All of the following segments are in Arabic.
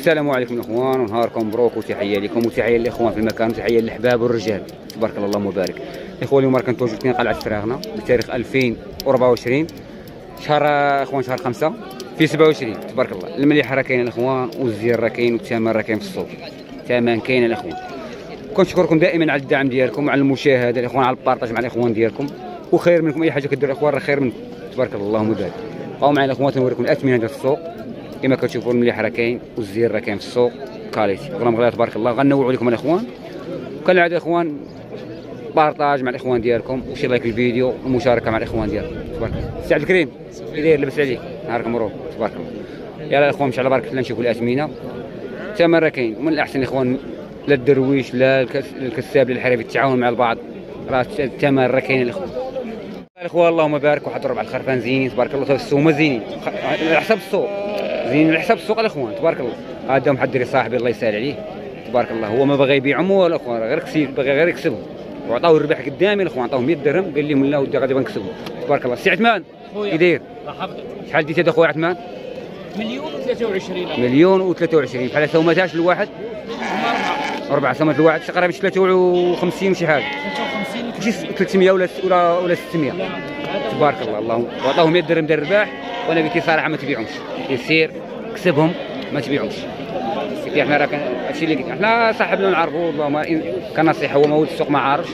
السلام عليكم الاخوان، ونهاركم مبروك، وتحيه لكم وتحيه للاخوان في المكان وتحيه للاحباب والرجال. تبارك الله اللهم بارك. الاخوان اليوم راه كنتواجدوا في قلعه فراغنا بتاريخ 2024 شهر اخوان شهر 5 في 27. تبارك الله المليح راه كاين الاخوان، والزير راه كاين، والثمن راه كاين في السوق، الثمن كاين الاخوان. كنشكركم دائما على الدعم ديالكم وعلى المشاهده الاخوان، على البارطاج مع الاخوان ديالكم، وخير منكم اي حاجه كديروا الاخوان راه خير منكم. تبارك الله اللهم بارك. بقاو معنا الاخوان تنوريكم الاثمنه ديال السوق كما كتشوفوا، المليح راه كاين والزير راه كاين في السوق، كاليتي غرام غلا تبارك الله. غنوعوا لكم الاخوان كالعاده الاخوان، بارطاج مع الاخوان ديالكم، وشي لايك الفيديو ومشاركه مع الاخوان ديالكم. تبارك الله. سي عبد الكريم كي داير؟ لبس عليك، نهارك مبروك. تبارك الله. يلا الاخوان مشى على بركه الله نشوفوا الاثمنه، الثمن راه كاين. ومن الاحسن الاخوان لا الدرويش لا الكساب لا الحريف التعاون مع البعض، راه الثمن راه كاين الاخوان. الاخوان اللهم بارك، واحد ربع الخرفان زينين تبارك الله، السومه زينين على حسب السوق، زين على حساب السوق الاخوان. تبارك الله. هذا محضري صاحبي الله يسهل عليه تبارك الله، هو ما باغي يبيعهم ولا الاخوان، غير كسيب باغي غير يكسبهم، وعطاوه الربح قدامي الاخوان، عطاوه 100 درهم قال لهم لا ودي غادي نكسبهم. تبارك الله. سي عثمان كي داير؟ شحال ديت هذا خويا عثمان؟ 1,023,000. 1,023 بحال سومتاش الواحد 4 سومات الواحد تقريبا 53 وشي حاجه، 53 ماشي 300 ولا 600. تبارك الله. اللهم وعطاوهم 100 درهم ديال الرباح، وانا قلت صراحه ما تبيعهمش، يسير كسبهم ما تبيعهمش. قلت احنا راه هادشي اللي قلت احنا صاحبنا نعرفوا والله كنصيحه، هو مولود السوق ما عارفش.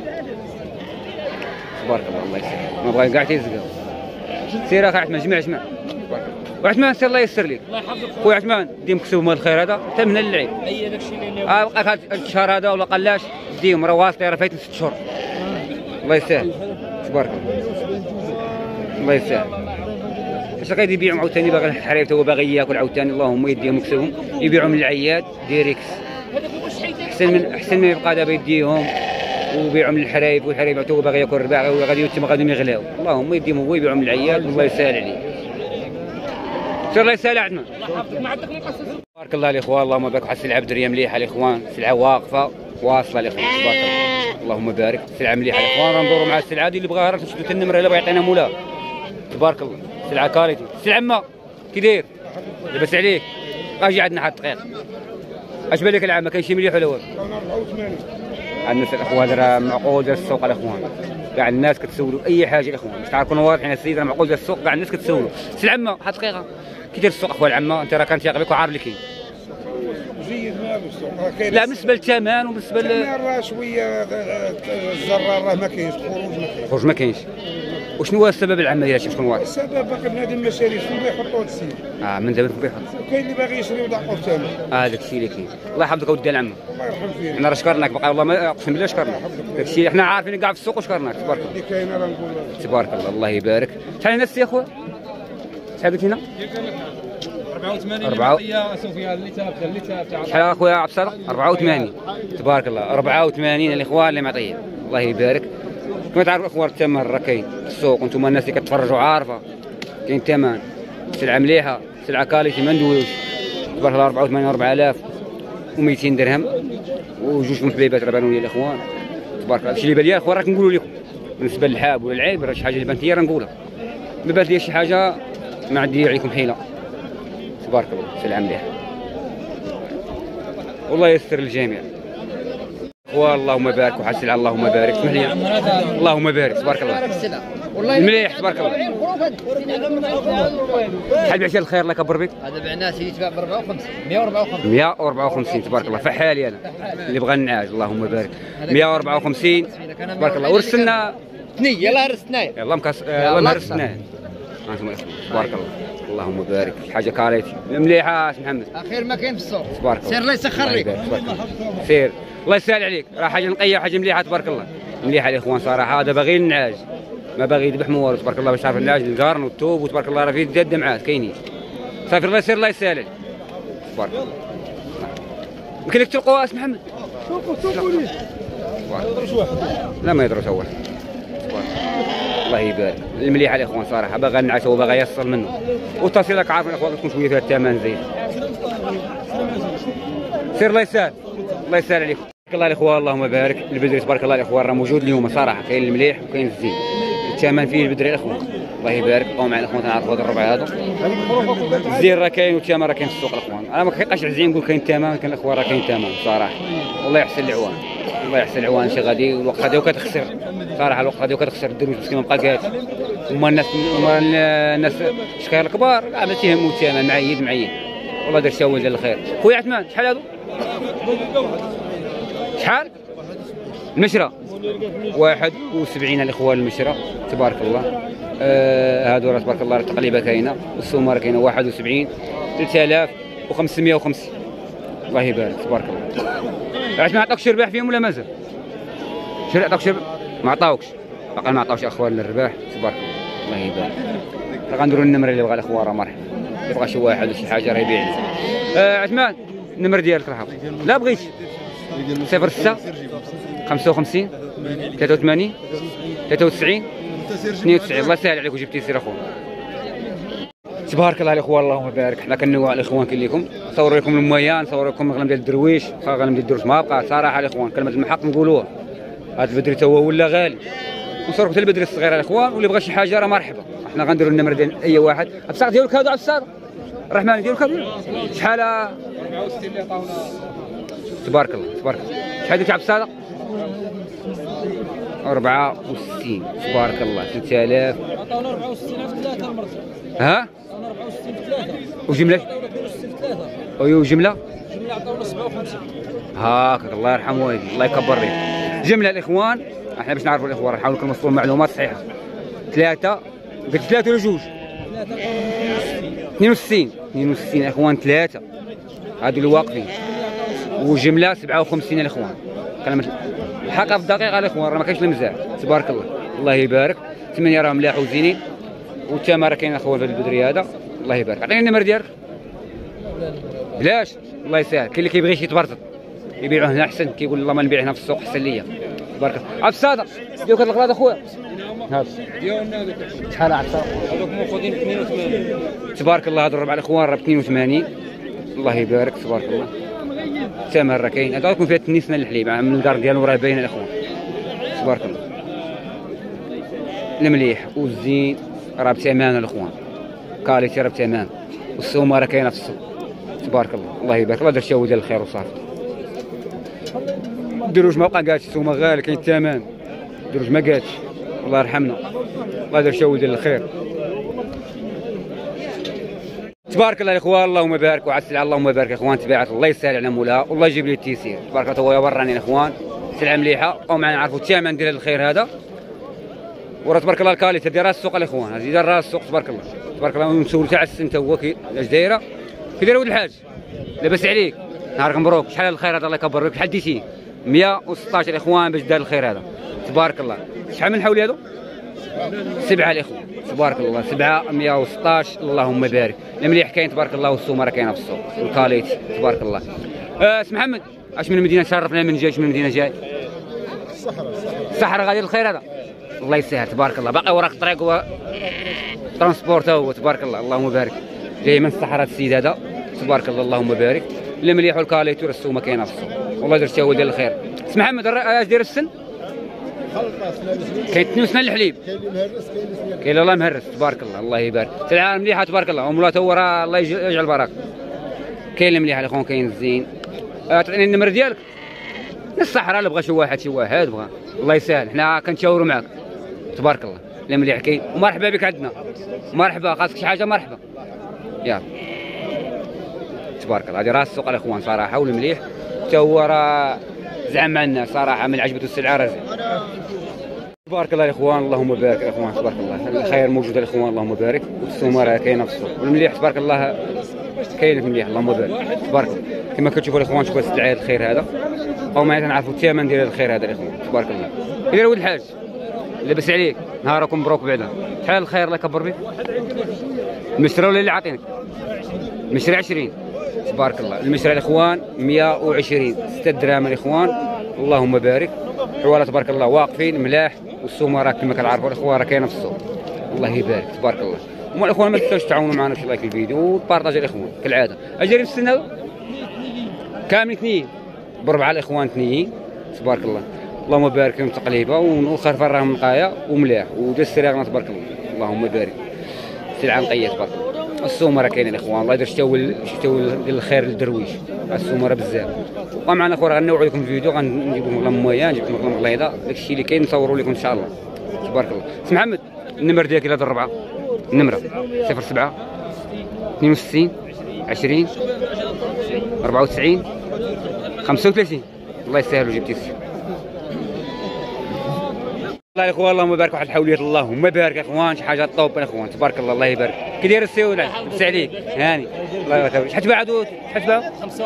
تبارك الله الله يسهل، ما بغا كاع تيزقاو. سير اخي عثمان جمع تبارك الله. وعثمان سير الله يسر لك. الله يحفظك خويا عثمان ديهم كسبوا هذا الخير هذا حتى من اللعيب. اي داكشي اللي بقى هذا الشهر هذا ولا قلاش ديهم راه واصله، راه فايتين 6 شهور. الله يسهل. تبارك الله الله يسهل. اش غادي يبيعوا عاوتاني باغي الحريف هو باغي ياكل عاوتاني، اللهم يديهم يكسبهم، يبيعوا من العياد ديريكس احسن ما يبقى دابا يديهم ويبيعوا من الحرايف، والحرايف هو باغي ياكل الرباع غادي تما غادي يغلاو، اللهم يديهم هو يبيعوا من العياد والله يسهل عليه. سير الله يسهل عندنا. الله يحفظك ما عندك نقص. تبارك الله الاخوان اللهم بارك. واحد السلعه بدريه مليحه الاخوان، سلعه واقفه واصله الاخوان تبارك الله اللهم بارك. سلعه مليحه الاخوان، راه ندوروا مع السلعه هذه اللي بغاها راه نشدوا النمره الا بغى يعطينا مولا. تبارك الله. سلعه كاليتي. سي عمه كي داير؟ لاباس عليك؟ اجي عندنا واحد الدقيق. اش بالك العام كاين شي مليح ولا والو؟ 84. الناس الاخوان راه معقول ديال السوق الاخوان، كاع الناس كتسولوا اي حاجه الاخوان باش تعرفوا واضحين. السيد راه معقول ديال السوق، كاع الناس كتسولوا. سي العمه واحد دقيقه، كي داير السوق اخويا العمه؟ انت راه كنتيق بك وعارف اللي كاين. جيد مالو السوق. لا بالنسبه للثمن وبالنسبه راه شويه الزرار راه ما كاينش، خروج ما كاينش. وشنو هو السبب العام ديال هادشي؟ شكون واضح؟ السبب باقي بنادم ما شاريش، ولا يحطوا هذا السيد. من دابا بيحط. وكاين اللي باغي يشري وضعفوا الثمن. داك الشيء اللي كاين. الله يحفظك اودي العمه. الله يرحم فيك. حنا راه شكرناك بقى والله ما اقسم بالله شكرناك. داك الشيء حنا عارفين كاع في السوق وشكرناك. تبارك الله. اللي كاين راه نقول تبارك الله الله يبارك. شحال الناس سي اخويا؟ شحال قلت لنا؟ 84 يا سفيان اللي تاع شحال اخويا عبد الصالح؟ 84 تبارك الله. 84 الاخوان اللي معطيه الله يبارك. كما تعرفوا الاخوان الثمن راه كاين في السوق، وانتم الناس اللي كتفرجوا عارفه كاين ثمن، سلعه مليحه، سلعه كاليتي ما ندويوش. تبارك الله 84 4200 درهم وجوج محبيبات راه بانوا لي الاخوان. تبارك الله. هادشي اللي بان لي الاخوان راه كنقولوا لكم بالنسبه للحاب ولا العيب، راه شي حاجه اللي بانت لي راه نقولها، ما بانت لي شي حاجه ما عندي عليكم حيله. تبارك الله سلعه مليحه والله ييسر للجميع. اللهم بارك. وحد السلعه اللهم بارك. اسمح لي اللهم بارك. تبارك الله مليح تبارك الله. شحال بعتي الخير الله يكبر بك؟ هذا بعناه سيدي تباع ب 54 154 تبارك الله. فحالي انا اللي بغى النعاج اللهم بارك. 154 تبارك الله. ورسلنا ثنيه يلاه رستناه يلا الله مرسناه. انتم تبارك الله اللهم بارك. حاجه كاريتي مليحه سي محمد، اخير ما كاين في السوق. تبارك الله. سير الله يسخر لك. سير الله يسهل عليك. راه حاجه نقيه وحاجه مليحه تبارك الله. مليحه الاخوان صراحه. هذا باغي النعاج ما باغي يذبح موالو تبارك الله، باش تعرف النعاج القارن والثوب وتبارك الله راه فيه زاد دمعات كاينين. صافي الله يسير الله يسهل عليك تبارك الله. يمكن لك تلقوا اسم محمد. شوفوا لي لا ما يدرس اول. الله يبارك. المليحه الاخوان صراحه باغا النعاس هو باغا يصل منه، والتصيل راك عارفين الاخوان تكون شويه فيها الثمن زين. سير الله يسهل الله يسهل عليكم. تبارك الله الاخوان اللهم بارك. البدري تبارك الله الاخوان راه موجود اليوم صراحه، كاين المليح وكاين الزين، الثمن فيه البدري الاخوان الله يبارك. بقاو معنا الاخوان تنعرفوا هذا الربع هذا. الزين راه كاين والتمر راه كاين في السوق الاخوان. انا ما كنبقاش عزيز نقول كاين تمام، كاين الاخوان راه كاين تمام صراحه. والله يحسن العوان، الله يحسن العوان. شي غادي الوقت غادي وكتخسر صراحه، الوقت غادي وكتخسر. الدروج مسكين ما بقى قاد. هما الناس الشكاير الكبار كاع ما تيهموا الثمن، معيد والله دار شاول ديال الخير. خويا عثمان شحال هادو؟ شحال؟ المشرة 71 الاخوان المشرة تبارك الله. هادو راه تبارك الله التقليبه كاينه، والسومه كاينه 71 3550. الله يبارك تبارك الله. علاش ما عطاوكش شرباح فيهم ولا مازال؟ عطاوك شرباح؟ ما عطاوكش، باقي ما عطاوش اخوان الرباح تبارك الله. الله يبارك. غنديروا النمره اللي بغى الاخوان راه مرحبا، اللي بغى شي واحد ولا شي حاجه راه يبيع لي. عثمان النمر ديالك راه لا بغيتش 06 55 83 93 92. الله يسهل عليك وجبتي سير اخويا. تبارك الله الاخوان اللهم بارك. حنا كنوع الاخوان كاين لكم، نصور لكم المويان، نصور لكم الغنم ديال الدرويش، الغنم ديال الدرويش ما بقى صراحه الاخوان، كلمه المحق نقولوها. هذا البدري تا هو ولا غالي، ونصور حتى البدري الصغير الاخوان، واللي بغى شي حاجه راه مرحبا. حنا غنديروا النمر ديال اي واحد. البصاق ديالك هذا البصاق الرحمن ديالك هذا شحال؟ 64 اللي عطاونا. تبارك الله تبارك الله. شحال ديك البصاق؟ 64 تبارك الله. 3000 عطاونا 64 في 3 المرة. ها؟ عطاونا 64 في 3. وجمله؟ 64 في 3. وجمله؟ جملة عطاونا 57. هاكاك الله يرحم والديك، الله يكبر لك. جمله الاخوان، احنا باش نعرفوا الاخوان نحاول لكم نوصلوا المعلومات صحيحه. 3 قلت 3 ولا 2؟ 62 الاخوان. 3 هادو اللي واقفين، وجمله 57 الاخوان. كلمه الحق في الدقيقه الاخوان، راه ما كاينش المزاح تبارك الله. الله يبارك. 8 راه ملاح وزينين، والتمر كاين اخوان في البدري هذا. الله يبارك. عطيني النمر ديالك. بلاش الله يسهل. كاين اللي كيبغي شي يتبرطط يبيعوه هنا احسن، كيقول الله ما نبيع هنا في السوق احسن ليا تبارك الله. عبد الصادق ديالك هاد الغراض اخويا هذا ديالنا هذوك شحال عبد الصادق؟ هذوك موجودين 82 تبارك الله. هاد الربع الاخوان راه ب 82. الله يبارك تبارك الله. الثمر راه كاين، هذا يكون فيها التنيسنا الحليب من الدار ديالو راه باينه الاخوان تبارك الله. المليح والزين راه بثمن الاخوان، كاليتي راه بثمن، والسومه راه كاينه في السوق تبارك الله. الله يبارك. الله دار شاو ديال الخير وصافي. الدروج ما بقى قالش، السومه غالي كاين الثمن، الدروج ما قالش الله يرحمنا. الله دار شاو ديال الخير تبارك الله الاخوان. اللهم بارك وعلى السلعه اللهم بارك يا اخوان. تبعت الله يسهل على مولاها والله يجيب لي التيسير تبارك الله. هو يوراني الاخوان سلعه مليحه، او معنا نعرفوا الثمن ديال الخير هذا. وراه تبارك الله الكاليتي ديال راس السوق الاخوان، هذه ديال راس السوق تبارك الله تبارك الله. ونسول تاع السن تا هو اش دايره كي داير ولد الحاج لاباس عليك، نهارك مبروك. شحال الخير هذا الله يكبر لك. شحال ديتيه؟ 116 الاخوان باش دار الخير هذا تبارك الله. شحال من حولي هذو؟ 7 الاخوان تبارك الله. 7 116 اللهم بارك. المليح كاين تبارك الله، والسومه راه كاينه في السوق والكاليتي تبارك الله. سي محمد اش من المدينه شرفنا؟ من جاي؟ من المدينه جاي؟ الصحراء غادي الخير هذا الله يسهل تبارك الله. باقي وراك الطريق و ترونسبورت هو تبارك الله. اللهم بارك. جاي من الصحراء السيد هذا تبارك الله. اللهم بارك. المليح والكاليتي والسومه كاينه في السوق والله درتي هو ديال الخير. سي محمد اش داير السن؟ كاين 2 سنين الحليب، كاين والله مهرس تبارك الله. الله يبارك. العالم مليحه تبارك الله، ومولاتها هو راه الله يجعل البركه. كاين المليح الاخوان، كاين الزين. تعطيني النمر ديالك؟ الصحراء اللي بغى شي واحد بغى الله يسهل، حنا كنتشاوروا معاك تبارك الله. المليح كاين، ومرحبا بك عندنا. مرحبا، خاصك شي حاجه مرحبا. يلا تبارك الله. هذه راس السوق الاخوان صراحه، والمليح حتى هو راه زعم مع الناس صراحه، من عجبته السلعه راه تبارك الله الاخوان. اللهم بارك الاخوان تبارك الله. الخير موجود الاخوان اللهم بارك، والسومه راه كاينه في السوق، والمليح تبارك الله كاين في المليح اللهم بارك تبارك الله. كما كتشوفوا الاخوان شوفوا السلعه الخير هذا، او ما نعرفوا الثمن ديال الخير هذا الاخوان تبارك الله. كيدير ولد الحاج لاباس عليك؟ نهاركم مبروك بعدا. شحال الخير الله يكبر بك؟ المشرى ولا اللي عاطينك؟ المشرى 20 تبارك الله. المشرى الاخوان 120 6 دراهم الاخوان اللهم بارك. حواله تبارك الله واقفين ملاح، والسومه راه كما كنعرفوا الاخوان راه كاينه في السوق الله يبارك تبارك الله. هما الاخوان ما تنساوش تعاونوا معنا في لايك الفيديو وتبارطاجوا الاخوان كالعاده. اجري في السن هذا كامل ثنيين بربعه الاخوان ثنيين تبارك الله. اللهم بارك فيهم تقليبه، والخرفان راهم نقايه وملاح وداز السراغنا تبارك الله. اللهم بارك. سلعه نقيه تبارك الله. السومره كاينه الاخوان، الله يدير شتاو ديال الخير للدرويش. السومره بزاف. ومعنا اخويا غنوعوا لكم الفيديو، غنجيب لكم غلام مويان، نجيب لكم غلام غليظه، داكشي اللي كاين نصوروا لكم ان شاء الله تبارك الله. سي محمد النمر ديالك الى الربعه، النمره 07 62 20 94 35. الله يسهل وجبتي السي. الله يا اخوان اللهم بارك. واحد الحوليات اللهم بارك يا اخوان، شي حاجه طوب يا اخوان تبارك الله. الله يبارك. كي داير السي ولا لبس عليك هاني الله يبارك. شحال تباعوا؟ شحال تباعوا؟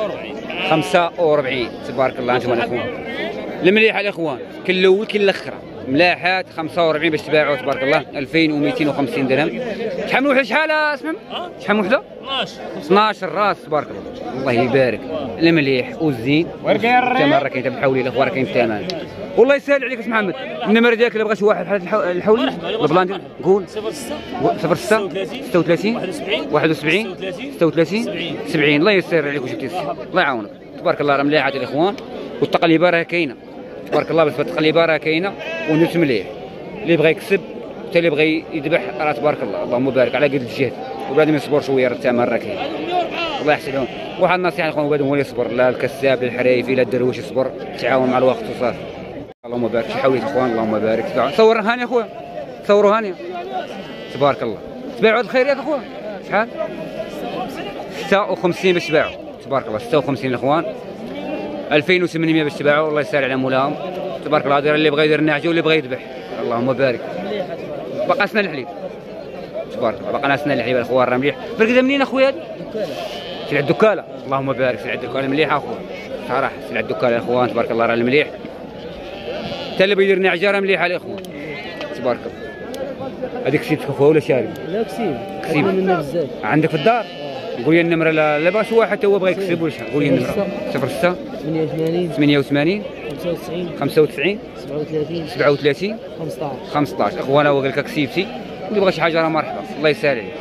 45 تبارك الله. انتم الاخوان المليحه الاخوان، كل الاول كل الاخر ملاحات 45 باش تباعوا تبارك الله. 2250 درهم. شحال من وحده؟ شحال اسمع؟ شحال من وحده؟ 12 راس تبارك الله. الله يبارك. المليح والزين الثمن كاين تبع الحولي الاخوان، كاين الثمن. والله يسهل عليك اسم محمد. النمر ديالك الا بغى شي واحد بحال الحولي البلان ديالك قول 06 36 71 36 70. الله يسهل عليك وجبتي الله يعاونك تبارك الله. راه مليحه الاخوان، والتقليبه راه كاينه تبارك الله. بس التقليبه راه كاينه ونفس مليح. اللي بغى يكسب حتى اللي بغى يذبح راه تبارك الله. اللهم بارك على قد الجهد، وبعد ما يصبر شويه راه الثمن راه كاين. الله يحسن. واحد النصيحه اخوان، وبعد هو اللي يصبر، لا الكساب لا الحرايفي لا الدرويش، يصبر تعاون مع الوقت وصافي. اللهم بارك. شي حوليت اخوان اللهم بارك. صور هاني اخويا، صوروا هاني تبارك الله. تباعوا الخيريات اخويا شحال؟ 56 باش تباعوا تبارك الله. 56 الاخوان. 2800 باش تباعوا. الله يسهل على مولاهم تبارك الله. داير اللي بغى يدير النعجه واللي بغى يذبح. اللهم بارك. بقى سنه الحليب تبارك الله. بقى سنه الحليب الاخوان راه مليح. بركده منين اخويا؟ سلعه الدكاله. اللهم بارك. سلعه الدكاله مليحه اخويا صراحه. سلعه الدكاله يا اخوان تبارك الله راه المليح. حتى اللي بيدير نعجه راه مليحه الاخوان تبارك الله. هذيك كسيب تكفوها ولا شاري؟ لا كسيب كسيب بزاف عندك في الدار. قول لي النمره. لا باش واحد حتى هو بغى يكسب ولا شحال؟ قول لي النمره. 06 88 95 37 37 15. اخوانا هو قال لك كسيبتي، اللي بغى شي حاجه راه مرحبا. الله يسهل عليك